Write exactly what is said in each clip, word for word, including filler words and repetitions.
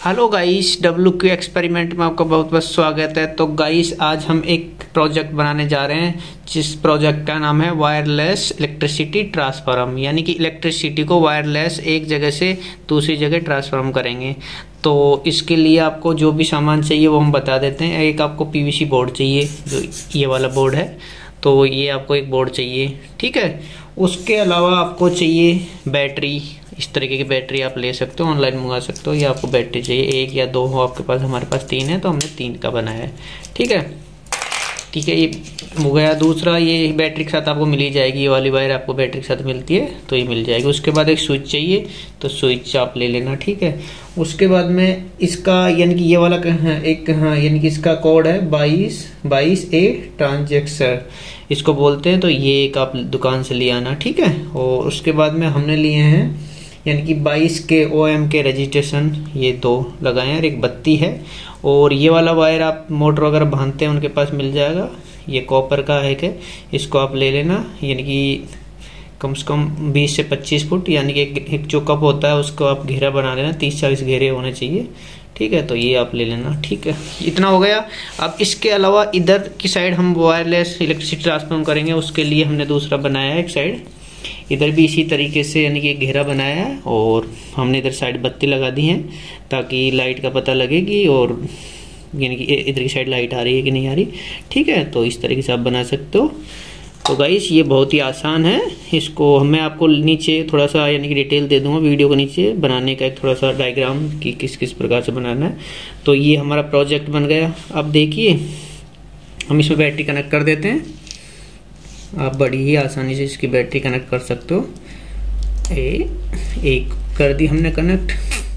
Hello guys, W Q experiment में आपका बहुत बहुत स्वागत है। तो गाइस आज हम एक प्रोजेक्ट बनाने जा रहे हैं जिस प्रोजेक्ट का नाम है वायरलेस इलेक्ट्रिसिटी ट्रांसफार्म, यानी कि इलेक्ट्रिसिटी को वायरलेस एक जगह से दूसरी जगह ट्रांसफार्म करेंगे। तो इसके लिए आपको जो भी सामान चाहिए वो हम बता देते हैं। एक आपको पीवीसी बोर्ड चाहिए, जो ये वाला बोर्ड है, तो ये आपको एक बोर्ड चाहिए, ठीक है। उसके अलावा आपको चाहिए बैटरी। इस तरीके की बैटरी आप ले सकते हो, ऑनलाइन मंगा सकते हो। ये आपको बैटरी चाहिए एक या दो हो आपके पास, हमारे पास तीन है तो हमने तीन का बनाया है, ठीक है ठीक है। ये हो गया। दूसरा, ये बैटरी के साथ आपको मिल ही जाएगी, ये वाली वायर आपको बैटरी के साथ मिलती है तो ये मिल जाएगी। उसके बाद एक स्विच चाहिए, तो स्विच आप ले लेना, ठीक है। उसके बाद में इसका यानी कि ये वाला एक हाँ यानी कि इसका कोड है बाईस बाईस ए ट्रांजेक्टर इसको बोलते हैं। तो ये एक आप दुकान से ले आना, ठीक है। और उसके बाद में हमने लिए हैं यानी कि बाईस के ओ एम के रजिस्ट्रेशन, ये दो लगाए हैं और एक बत्ती है। और ये वाला वायर आप मोटर वगैरह बांधते हैं उनके पास मिल जाएगा, ये कॉपर का है कि इसको आप ले लेना, यानी कि कम से कम बीस से पच्चीस फुट, यानी कि एक, एक जो कप होता है उसको आप घेरा बना लेना, तीस चालीस घेरे होने चाहिए, ठीक है। तो ये आप ले लेना, ठीक है। इतना हो गया। अब इसके अलावा इधर की साइड हम वायरलेस इलेक्ट्रिसिटी ट्रांसफार्म करेंगे, उसके लिए हमने दूसरा बनाया है एक साइड। इधर भी इसी तरीके से यानी कि एक घेरा बनाया है और हमने इधर साइड बत्ती लगा दी है ताकि लाइट का पता लगेगी, और यानी कि इधर की साइड लाइट आ रही है कि नहीं आ रही, ठीक है। तो इस तरीके से आप बना सकते हो। तो गाइस ये बहुत ही आसान है। इसको मैं आपको नीचे थोड़ा सा यानी कि डिटेल दे दूंगा वीडियो के नीचे, बनाने का एक थोड़ा सा डायग्राम कि किस किस प्रकार से बनाना है। तो ये हमारा प्रोजेक्ट बन गया। अब देखिए हम इसमें बैटरी कनेक्ट कर देते हैं। आप बड़ी ही आसानी से इसकी बैटरी कनेक्ट कर सकते हो। ए, एक कर दी हमने कनेक्ट,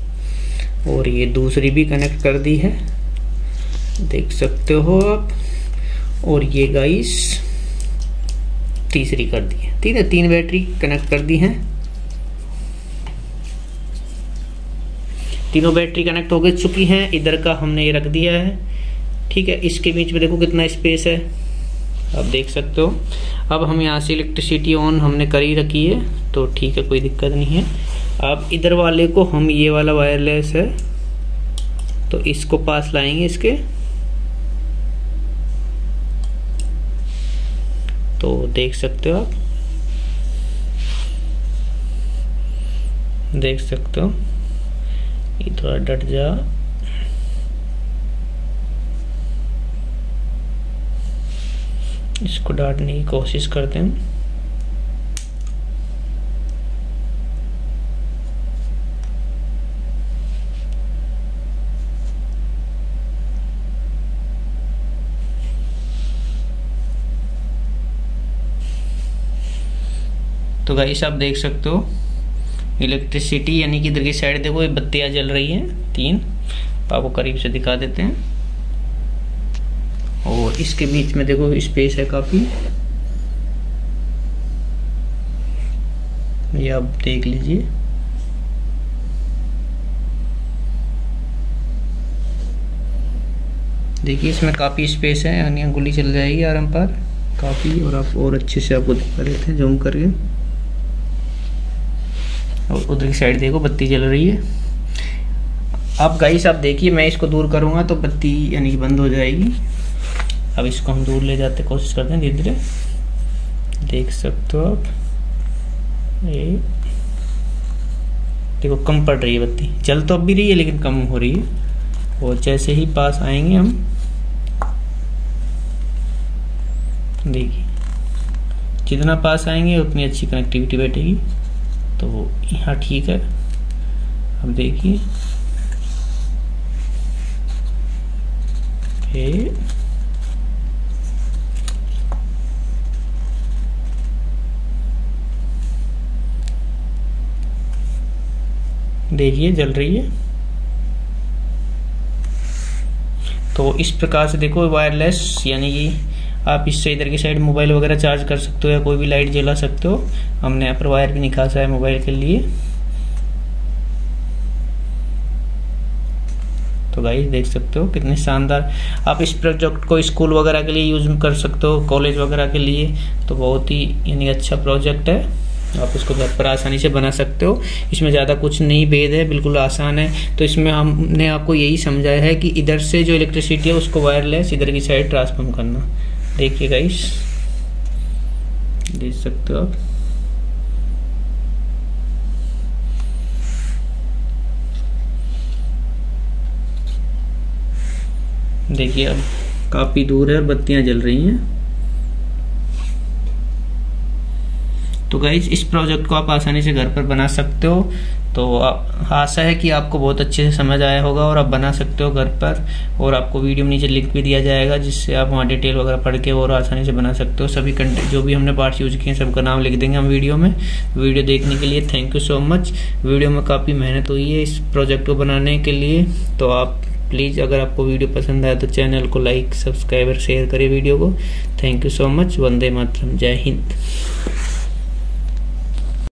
और ये दूसरी भी कनेक्ट कर दी है, देख सकते हो आप। और ये गाइस तीसरी कर दी है, ठीक है। तीन बैटरी कनेक्ट कर दी हैं, तीनों बैटरी कनेक्ट हो गई चुकी हैं। इधर का हमने ये रख दिया है, ठीक है। इसके बीच में देखो कितना स्पेस है, आप देख सकते हो। अब हम यहाँ से इलेक्ट्रिसिटी ऑन हमने कर ही रखी है, तो ठीक है, कोई दिक्कत नहीं है। अब इधर वाले को हम, ये वाला वायरलेस है तो इसको पास लाएंगे इसके, तो देख सकते हो आप, देख सकते हो। ये थोड़ा डट जा, इसको डांटने की कोशिश करते हैं। तो गाइस आप देख सकते हो इलेक्ट्रिसिटी यानी कि इधर की साइड देखो ये बत्तियां जल रही हैं तीन, आपको करीब से दिखा देते हैं। और इसके बीच में देखो स्पेस है काफी, ये आप देख लीजिए। देखिए इसमें काफी स्पेस है, यानी अंगुली चल जाएगी आराम पर काफी। और आप और अच्छे से आपको दिखा देते हैं जूम करके। और उधर की साइड देखो बत्ती जल रही है। अब गाइस आप देखिए, मैं इसको दूर करूंगा तो बत्ती यानी कि बंद हो जाएगी। अब इसको हम दूर ले जाते कोशिश करते हैं धीरे धीरे, देख सकते हो आप। ये देखो कम पड़ रही है बत्ती, जल तो अब भी रही है लेकिन कम हो रही है। और जैसे ही पास आएंगे हम, देखिए जितना पास आएंगे उतनी अच्छी कनेक्टिविटी बैठेगी। तो यहाँ ठीक है। अब देखिए देखिए जल रही है। तो इस प्रकार से देखो वायरलेस यानी कि आप इससे इधर की साइड मोबाइल वगैरह चार्ज कर सकते हो या कोई भी लाइट जला सकते हो। हमने यहाँ पर वायर भी निकाला है मोबाइल के लिए। तो गाइस देख सकते हो कितने शानदार। आप इस प्रोजेक्ट को स्कूल वगैरह के लिए यूज कर सकते हो, कॉलेज वगैरह के लिए। तो बहुत ही यानी अच्छा प्रोजेक्ट है। आप उसको घर पर आसानी से बना सकते हो। इसमें ज़्यादा कुछ नहीं भेद है, बिल्कुल आसान है। तो इसमें हमने आपको यही समझाया है कि इधर से जो इलेक्ट्रिसिटी है उसको वायरलेस इधर की साइड ट्रांसफॉर्म करना। देखिए गाइस, देख सकते हो आप। देखिए अब काफ़ी दूर है और बत्तियां जल रही हैं। तो गाइज इस प्रोजेक्ट को आप आसानी से घर पर बना सकते हो। तो आशा है कि आपको बहुत अच्छे से समझ आया होगा और आप बना सकते हो घर पर। और आपको वीडियो में नीचे लिंक भी दिया जाएगा जिससे आप वहाँ डिटेल वगैरह पढ़ के और आसानी से बना सकते हो। सभी कंटेंट जो भी हमने पार्ट्स यूज किए हैं सबका नाम लिख देंगे हम वीडियो में। वीडियो देखने के लिए thank you so much. Video में काफ़ी मेहनत हुई है इस प्रोजेक्ट को बनाने के लिए। तो आप प्लीज़ अगर आपको वीडियो पसंद आया तो चैनल को लाइक, सब्सक्राइब और शेयर करिए वीडियो को। Thank you so much. वंदे मातरम। जय हिंद।